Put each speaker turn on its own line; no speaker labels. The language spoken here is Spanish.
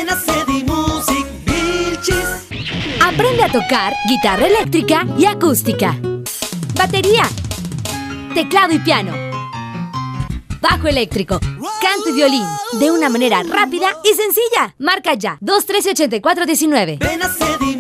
CD Music Vilchis.
Aprende a tocar guitarra eléctrica y acústica, batería, teclado y piano, bajo eléctrico, canto y violín, de una manera rápida y sencilla. Marca ya 213-8419.
Ven a CD